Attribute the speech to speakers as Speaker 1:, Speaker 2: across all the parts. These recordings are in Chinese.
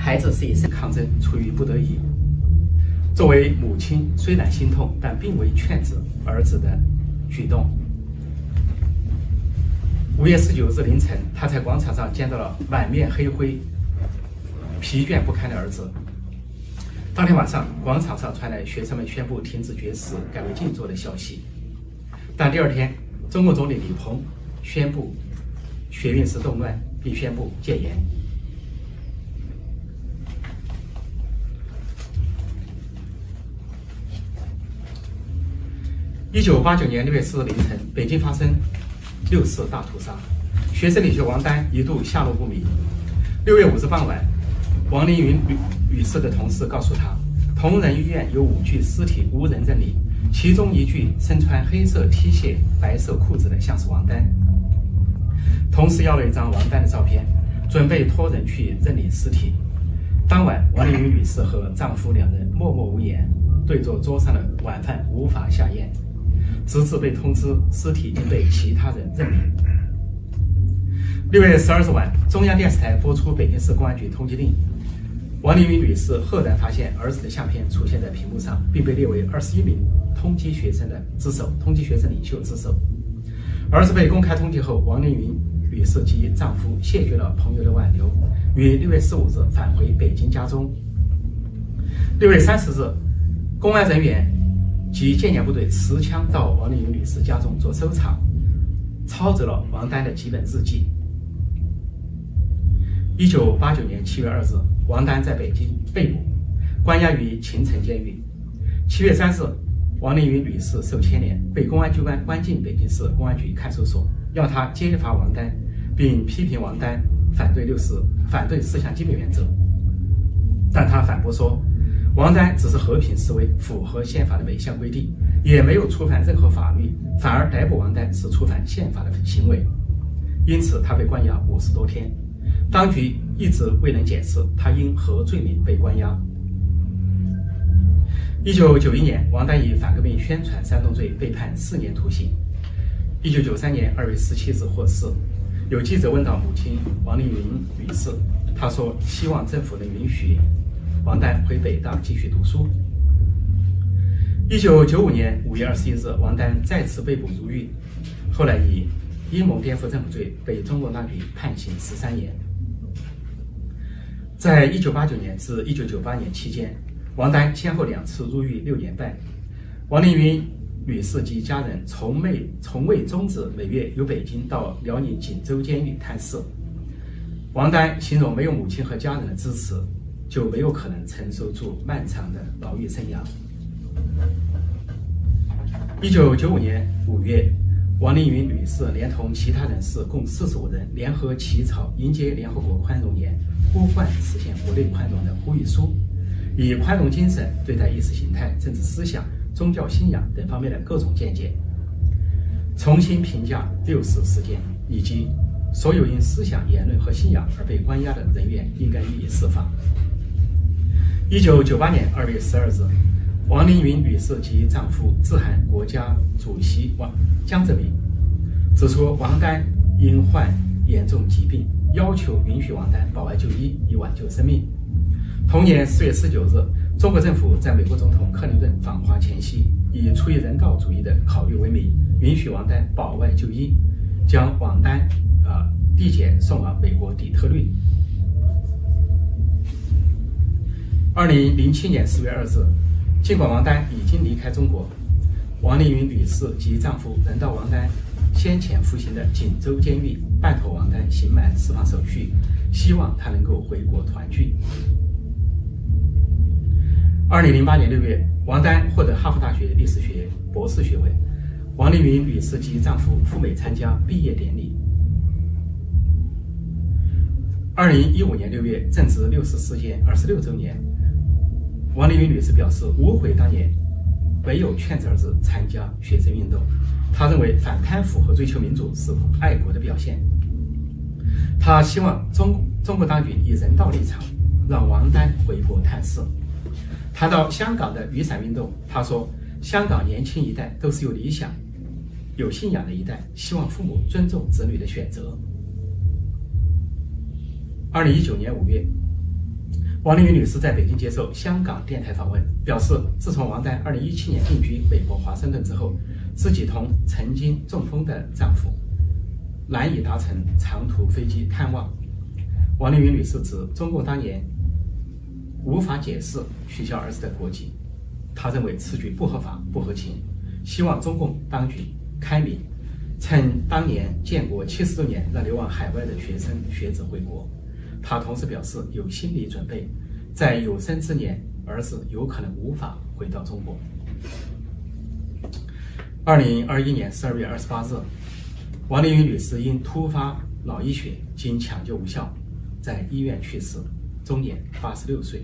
Speaker 1: 孩子是一生抗争，出于不得已。作为母亲，虽然心痛，但并未劝止儿子的举动。5月19日凌晨，他在广场上见到了满面黑灰、疲倦不堪的儿子。当天晚上，广场上传来学生们宣布停止绝食、改为静坐的消息。但第二天，中共总理李鹏宣布学运是动乱，并宣布戒严。1989年6月4日凌晨，北京发生6四大屠杀，学生领袖王丹一度下落不明。6月5日傍晚，王凌云女士的同事告诉他，同仁医院有5具尸体无人认领，其中1具身穿黑色 T 恤、白色裤子的像是王丹。同事要了一张王丹的照片，准备托人去认领尸体。当晚，王凌云女士和丈夫2人默默无言，对着桌上的晚饭无法下咽，直至被通知尸体已被其他人认领。6月12日晚，中央电视台播出北京市公安局通缉令。王凌云女士赫然发现儿子的相片出现在屏幕上，并被列为21名通缉学生领袖之首。儿子被公开通缉后，王凌云女士及丈夫谢绝了朋友的挽留，于6月15日返回北京家中。6月30日，公安人员及建检部队持枪到王凌云女士家中做搜查，抄走了王丹的几本日记。1989年7月2日，王丹在北京被捕，关押于秦城监狱。7月3日，王凌云女士受牵连，被公安机关关进北京市公安局看守所，要他揭发王丹，并批评王丹反对4项基本原则。但他反驳说，王丹只是和平示威，符合宪法的每一项规定，也没有触犯任何法律，反而逮捕王丹是触犯宪法的行为，因此他被关押50多天。当局一直未能解释他因何罪名被关押。1991年，王丹以反革命宣传煽动罪被判4年徒刑。1993年2月17日获释。有记者问到母亲王凌云女士，她说希望政府能允许王丹回北大继续读书。1995年5月21日，王丹再次被捕入狱，后来以阴谋颠覆政府罪被中共当局判刑13年。在1989年至1998年期间，王丹先后2次入狱6年半。王凌云女士及家人从未终止每月由北京到辽宁锦州监狱探视。王丹形容没有母亲和家人的支持，就没有可能承受住漫长的牢狱生涯。1995年5月，王凌云女士连同其他人士共45人联合起草迎接联合国宽容年，呼唤实现国内宽容的呼吁书，以宽容精神对待意识形态、政治思想、宗教信仰等方面的各种见解，重新评价6四事件，以及所有因思想、言论和信仰而被关押的人员应该予以释放。1998年2月12日，王凌云女士及丈夫致函国家主席江泽民，指出王丹因患严重疾病，要求允许王丹保外就医，以挽救生命。同年4月19日，中国政府在美国总统克林顿访华前夕，以出于人道主义的考虑为名，允许王丹保外就医，将王丹递解送往美国底特律。2007年4月2日，尽管王丹已经离开中国，王凌云女士及丈夫仍到王丹先前服刑的锦州监狱拜托王丹刑满释放手续，希望他能够回国团聚。2008年6月，王丹获得哈佛大学历史学博士学位，王凌云女士及丈夫赴美参加毕业典礼。2015年6月，正值6四事件26周年，王凌云女士表示无悔当年没有劝儿子参加学生运动，她认为反贪腐和追求民主是爱国的表现。她希望中国当局以人道立场让王丹回国探视。谈到香港的雨伞运动，他说香港年轻一代都是有理想、有信仰的一代，希望父母尊重子女的选择。2019年5月， 王丽云女士在北京接受香港电台访问，表示，自从王丹2017年定居美国华盛顿之后，自己同曾经中风的丈夫难以搭乘长途飞机探望。王丽云女士指，中共当年无法解释取消儿子的国籍，她认为此举不合法、不合情，希望中共当局开明，趁当年建国70周年让流亡海外的学生学子回国。他同时表示有心理准备，在有生之年，儿子有可能无法回到中国。2021年12月28日，王丽云女士因突发脑溢血，经抢救无效，在医院去世，终年86岁。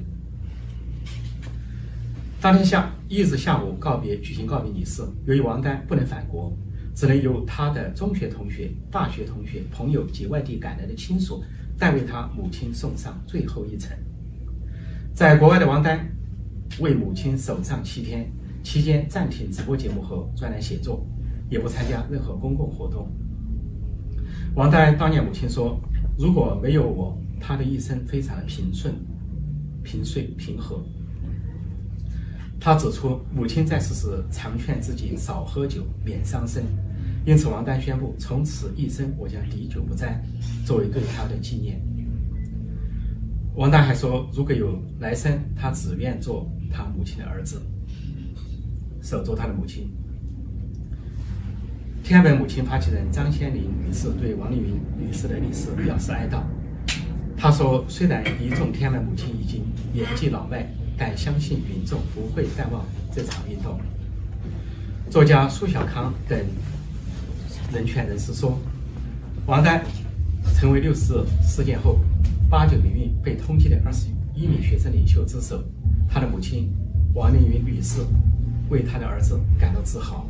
Speaker 1: 当天1日下午举行告别仪式，由于王丹不能返国，只能由他的中学同学、大学同学、朋友及外地赶来的亲属代为他母亲送上最后一程。在国外的王丹为母亲守丧7天，期间暂停直播节目和专栏写作，也不参加任何公共活动。王丹当年母亲说，如果没有我，他的一生非常的平顺、平遂、平和。他指出，母亲在世时常劝自己少喝酒，免伤身，因此王丹宣布，从此一生我将滴酒不沾，作为对他的纪念。王丹还说，如果有来生，他只愿做他母亲的儿子，守住他的母亲。天安门母亲发起人张先林女士对王丽云女士的离世表示哀悼。她说，虽然一众天安门母亲已经年纪老迈，但相信民众不会淡忘这场运动。作家苏小康等人权人士说，王丹成为6四事件后89民运被通缉的21名学生领袖之首，他的母亲王丽云女士为他的儿子感到自豪。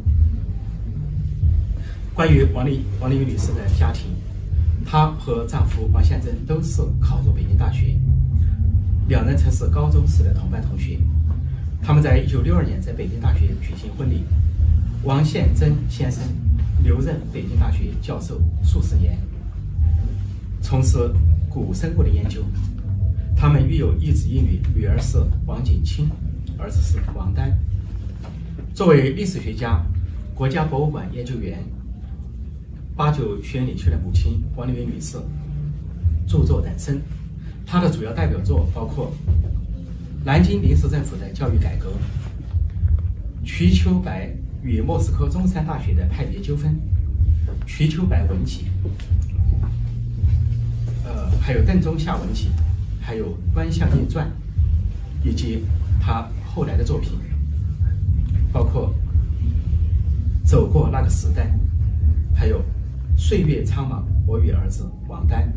Speaker 1: 关于王丽云女士的家庭，她和丈夫王宪珍都是考入北京大学，两人曾是高中时的同班同学。他们在1962年在北京大学举行婚礼。王宪珍先生留任北京大学教授数十年，从事古生物的研究。他们育有一子一女，女儿是王景清，儿子是王丹。作为历史学家、国家博物馆研究员、89学院领袖的母亲王丽云女士著作等身，她的主要代表作包括南京临时政府的教育改革、瞿秋白与莫斯科中山大学的派别纠纷、瞿秋白文集，还有邓中夏文集，还有关向印传，以及他后来的作品，包括走过那个时代，还有岁月苍茫，我与儿子王丹。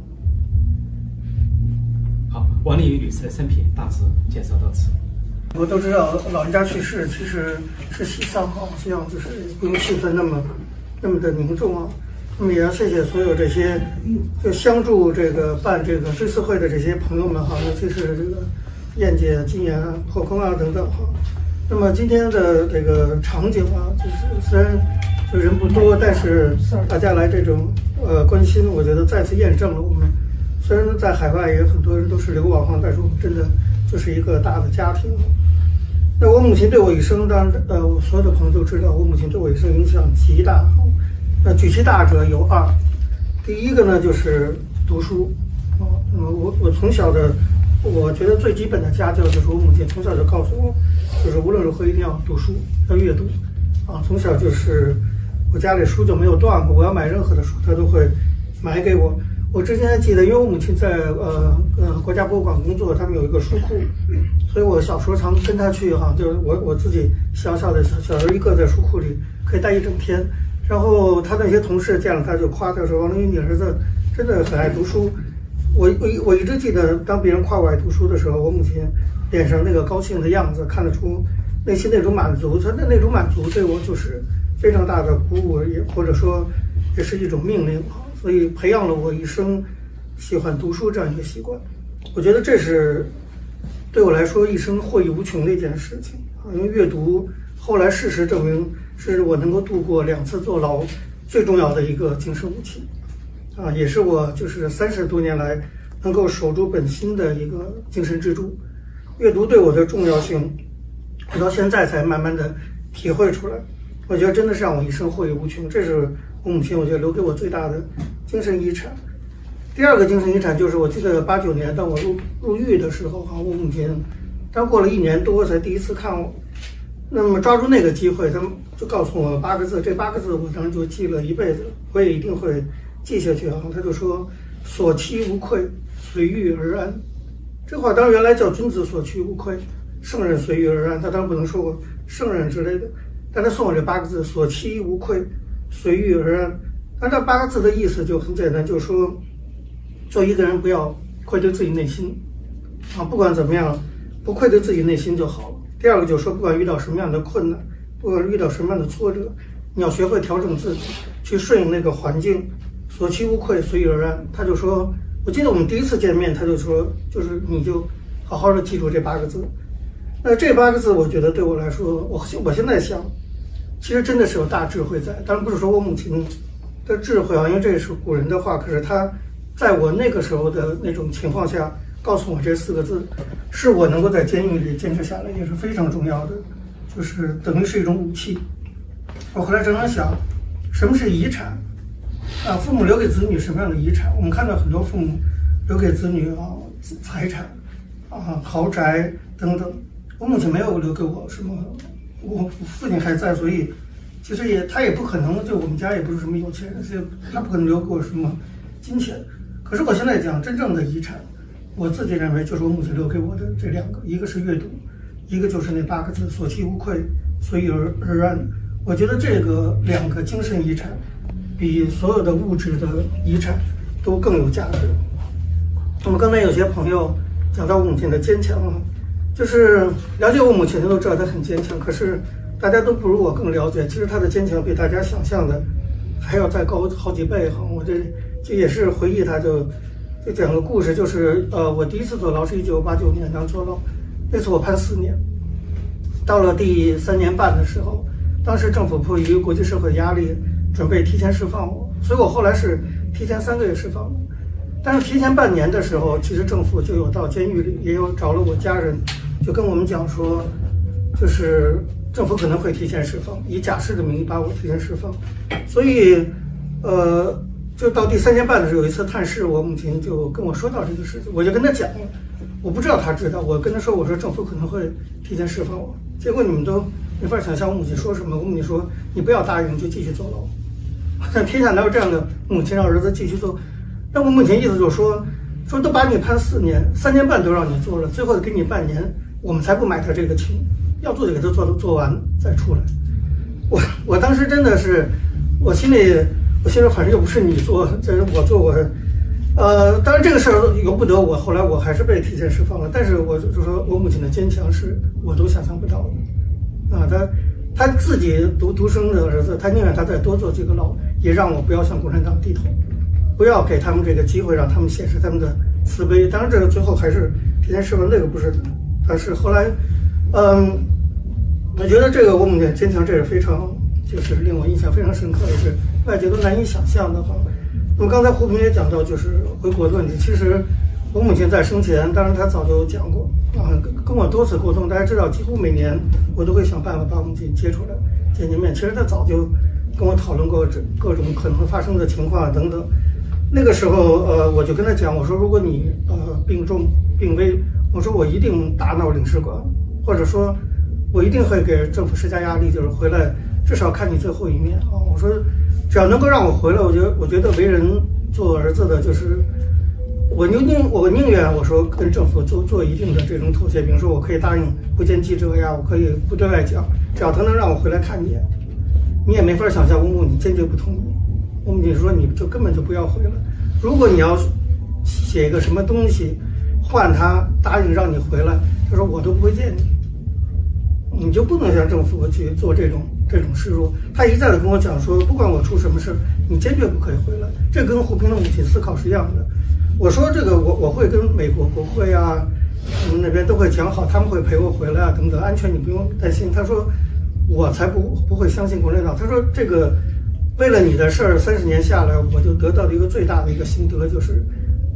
Speaker 1: 好，王丽云女士的生平大致介绍到此。
Speaker 2: 我都知道老人家去世其实是喜丧哈，这样就是不用气氛那么的凝重啊。那么也要谢谢所有这些就相助这个办这个追思会的这些朋友们哈，尤其是这个燕姐、金岩、破空啊等等哈。那么今天的这个场景啊，就是虽然就人不多，但是大家来这种关心，我觉得再次验证了我们虽然在海外也很多人都是流亡哈，但是我们真的就是一个大的家庭。那我母亲对我一生，当然我所有的朋友都知道，我母亲对我一生影响极大。那举其大者有2，第一个呢就是读书啊。那么我从小的，我觉得最基本的家教就是我母亲从小就告诉我，就是无论如何一定要读书，要阅读啊。从小就是我家里书就没有断过，我要买任何的书，她都会买给我。我之前还记得，因为我母亲在国家博物馆工作，他们有一个书库，所以我小时候常跟她去哈，就是我自己小人一个在书库里可以待一整天。然后他那些同事见了他就夸他说：“王丽云，你儿子真的很爱读书。”我一直记得，当别人夸我爱读书的时候，我母亲脸上那个高兴的样子，看得出内心那种满足。他的那种满足对我就是非常大的鼓舞，也或者说也是一种命令啊。所以培养了我一生喜欢读书这样一个习惯。我觉得这是对我来说一生获益无穷的一件事情啊，因为阅读后来事实证明是我能够度过2次坐牢最重要的一个精神武器啊，也是我就是30多年来能够守住本心的一个精神支柱。阅读对我的重要性，我到现在才慢慢的体会出来。我觉得真的是让我一生获益无穷，这是我母亲我觉得留给我最大的精神遗产。第二个精神遗产就是我记得89年当我入狱的时候我母亲刚过了1年多才第一次看我，那么抓住那个机会，他们就告诉我8个字，这8个字我当时就记了一辈子，我也一定会记下去他就说所期无愧，随遇而安。这话当然原来叫君子所趋无愧，圣人随遇而安，他当然不能说我圣人之类的，但他送我这8个字，所期无愧，随遇而安。但这8个字的意思就很简单，就是说做一个人不要愧对自己内心不管怎么样不愧对自己内心就好了。第二个就是说，不管遇到什么样的困难，不管遇到什么样的挫折，你要学会调整自己，去顺应那个环境，所期无愧，随遇而安。他就说，我记得我们第一次见面，他就说，就是你就好好的记住这8个字。那这8个字，我觉得对我来说，我现在想，其实真的是有大智慧在。当然不是说我母亲的智慧因为这是古人的话，可是他在我那个时候的那种情况下，告诉我这4个字，是我能够在监狱里坚持下来，也是非常重要的，就是等于是一种武器。我后来常常想，什么是遗产？父母留给子女什么样的遗产？我们看到很多父母留给子女财产豪宅等等。我母亲没有留给我什么，我父亲还在，所以其实他也不可能，就我们家也不是什么有钱人，所以他不可能留给我什么金钱。可是我现在讲真正的遗产，我自己认为就是我母亲留给我的这2个，一个是阅读，一个就是那8个字，所期无愧，随遇而安。我觉得这个2个精神遗产比所有的物质的遗产都更有价值。那么刚才有些朋友讲到我母亲的坚强就是了解我母亲的都知道她很坚强，可是大家都不如我更了解，其实她的坚强比大家想象的还要再高好几倍我这也是回忆她就讲个故事，就是我第一次坐牢是1989年当坐牢，那次我判4年，到了第3年半的时候，当时政府迫于国际社会压力，准备提前释放我，所以我后来是提前3个月释放的。但是提前半年的时候，其实政府就有到监狱里，也有找了我家人，就跟我们讲说，就是政府可能会提前释放，以假释的名义把我提前释放。所以，就到第3年半的时候，有一次探视，我母亲就跟我说到这个事情，我就跟她讲了，我不知道她知道，我跟她说，我说政府可能会提前释放我，结果你们都没法想象我母亲说什么。我母亲说，你不要答应，就继续坐牢。但天下哪有这样的母亲让儿子继续坐？那我母亲意思就是说都把你判4年，3年半都让你做了，最后给你半年，我们才不买他这个情，要做就给他做完再出来。我当时真的是，我心里反正又不是你做，这是我做当然这个事儿由不得我，后来我还是被提前释放了。但是我就说我母亲的坚强是我都想象不到的他自己独生的儿子，他宁愿他再多坐几个牢，也让我不要向共产党低头，不要给他们这个机会，让他们显示他们的慈悲。当然这个最后还是提前释放，那个不是，但是后来我觉得这个我母亲坚强，这是非常就是令我印象非常深刻的，是外界都难以想象的那么刚才胡平也讲到就是回国的问题，其实我母亲在生前，当然她早就讲过跟我多次沟通，大家知道几乎每年我都会想办法把我母亲接出来见见面。其实她早就跟我讨论过各种可能发生的情况等等。那个时候我就跟她讲，我说如果你病重病危，我说我一定大闹领事馆，或者说我一定会给政府施加压力，就是回来至少看你最后一面我说只要能够让我回来，我觉得为人做儿子的，就是我宁愿我说跟政府做一定的这种妥协，比如说我可以答应不见记者呀，我可以不对外讲，只要他能让我回来看你，你也没法想象我母亲坚决不同意。我母亲说你就根本就不要回来，如果你要写一个什么东西换他答应让你回来，他说我都不会见你，你就不能向政府去做这种示弱。他一再的跟我讲说，不管我出什么事，你坚决不可以回来。这跟胡平的母亲思考是一样的。我说这个我会跟美国国会那边都会讲好，他们会陪我回来等等，安全你不用担心。他说我才不会相信共产党。他说这个为了你的事儿，30年下来，我就得到的一个最大的一个心得就是，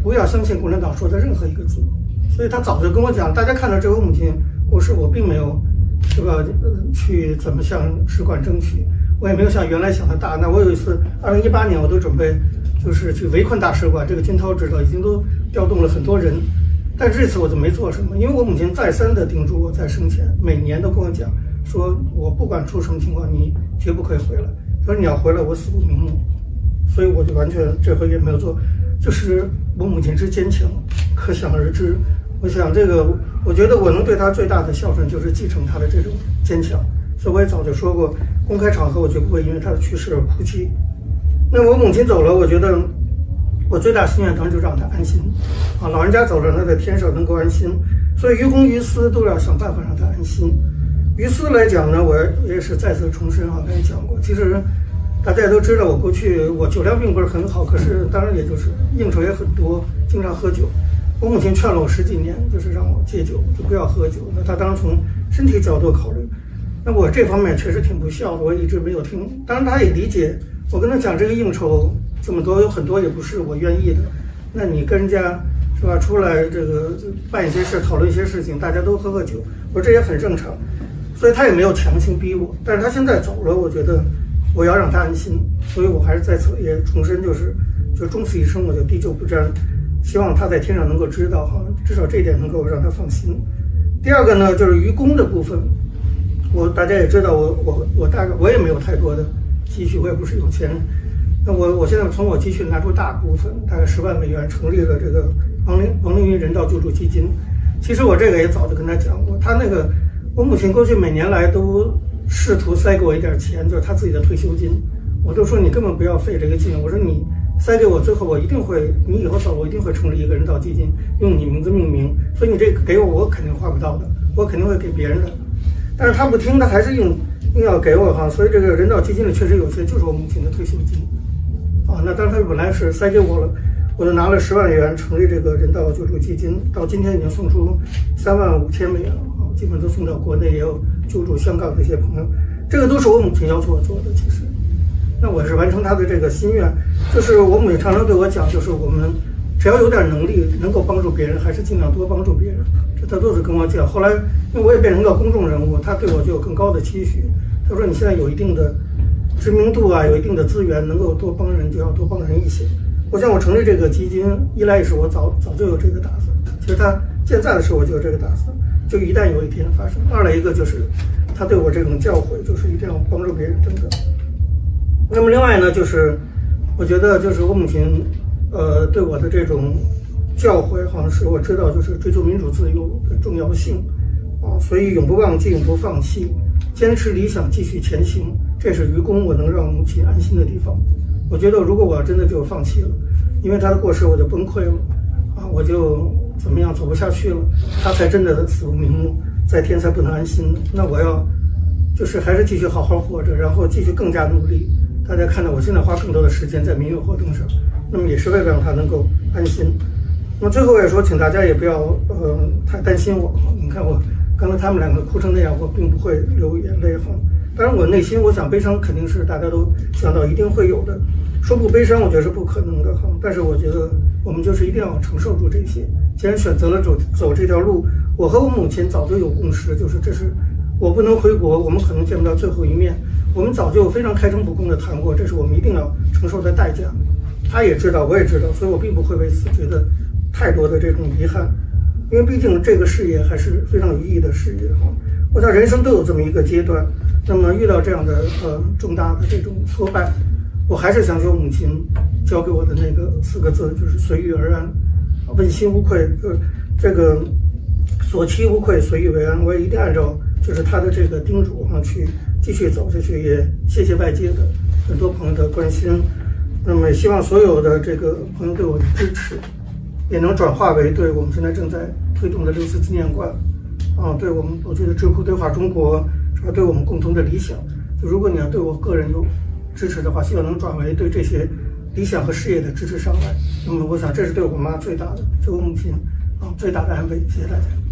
Speaker 2: 不要相信共产党说的任何一个字。所以他早就跟我讲，大家看到这位母亲过世，我并没有是吧去怎么向使馆争取，我也没有像原来想的大。那我有一次2018年我都准备就是去围困大使馆，这个金涛知道已经都调动了很多人，但这次我就没做什么，因为我母亲再三的叮嘱我在生前每年都跟我讲，说我不管出什么情况，你绝不可以回来，他说你要回来我死不瞑目。所以我就完全这回也没有做，就是我母亲之坚强可想而知。我想这个，我觉得我能对她最大的孝顺就是继承她的这种坚强。所以我也早就说过，公开场合我绝不会因为她的去世而哭泣。那我母亲走了，我觉得我最大心愿当然就让她安心啊，老人家走了，那在天上能够安心。所以于公于私都要想办法让她安心。于私来讲呢，我也是再次重申啊，刚才讲过，其实大家也都知道，我过去我酒量并不是很好，可是当然也就是应酬也很多，经常喝酒。我母亲劝了我10几年，就是让我戒酒，就不要喝酒。那她当然从身体角度考虑，那我这方面确实挺不孝的，我一直没有听。当然她也理解，我跟她讲这个应酬这么多，有很多也不是我愿意的。那你跟人家是吧，出来这个办一些事，讨论一些事情，大家都喝喝酒，我说这也很正常。所以她也没有强行逼我，但是她现在走了，我觉得我要让他安心，所以我还是在此也重申，就终此一生，我就滴酒不沾，希望他在天上能够知道哈，至少这一点能够让他放心。第二个呢，就是于公的部分，大家也知道，我大概我也没有太多的积蓄，我也不是有钱人。那我现在从我积蓄拿出大部分，大概10万美元，成立了这个王凌云人道救助基金。其实我这个也早就跟他讲过，他那个我母亲过去每年来都试图塞给我一点钱，就是他自己的退休金，我都说你根本不要费这个劲。我说你塞给我，最后我一定会，你以后走了，我一定会成立一个人道基金，用你名字命名。所以你这个给我，我肯定花不到的，我肯定会给别人的。但是他不听，他还是硬要给我哈。所以这个人道基金里确实有些就是我母亲的退休金啊。那当时他本来是塞给我了，我就拿了10万元成立这个人道救助基金，到今天已经送出3万5千美元了啊，基本都送到国内，也有救助香港的一些朋友，这个都是我母亲要求我做的。其实，那我是完成她的这个心愿，就是我母亲常常对我讲，就是我们只要有点能力，能够帮助别人，还是尽量多帮助别人。这她都是跟我讲。后来，因为我也变成个公众人物，她对我就有更高的期许。她说：“你现在有一定的知名度啊，有一定的资源，能够多帮人，就要多帮人一些。”我想我成立这个基金，一来也是我早就有这个打算。其实他现在的时候我就有这个打算，就一旦有一天发生。二来一个就是他对我这种教诲，就是一定要帮助别人等等。那么另外呢，就是我觉得就是我母亲对我的这种教诲，好像是我知道就是追求民主自由的重要性啊，所以永不忘记，永不放弃，坚持理想，继续前行，这是于公我能让母亲安心的地方。我觉得如果我要真的就放弃了，因为他的过世我就崩溃了啊，我就怎么样走不下去了，他才真的死不瞑目，在天才不能安心。那我要就是还是继续好好活着，然后继续更加努力。大家看到我现在花更多的时间在民乐活动上，那么也是为了让他能够安心。那么最后我也说，请大家也不要太担心我。你看我刚才他们两个哭成那样，我并不会流眼泪哈。当然我内心我想悲伤肯定是大家都想到一定会有的，说不悲伤我觉得是不可能的哈。但是我觉得我们就是一定要承受住这些。既然选择了走这条路，我和我母亲早就有共识，就是这是我不能回国，我们可能见不到最后一面，我们早就非常开诚布公的谈过，这是我们一定要承受的代价。他也知道，我也知道，所以我并不会为此觉得太多的这种遗憾，因为毕竟这个事业还是非常有意义的事业哈。我想人生都有这么一个阶段，那么遇到这样的重大的这种挫败，我还是想起我母亲教给我的那个4个字，就是随遇而安，问心无愧，就是这个所期无愧，随遇为安。我也一定按照就是他的这个叮嘱去继续走下去。也谢谢外界的很多朋友的关心，那么也希望所有的这个朋友对我的支持，也能转化为对我们现在正在推动的6四纪念馆对我觉得智库对话中国是吧，对我们共同的理想。就如果你要对我个人有支持的话，希望能转为对这些理想和事业的支持上来。那么我想这是对我妈最大的，对我母亲最大的安慰。谢谢大家。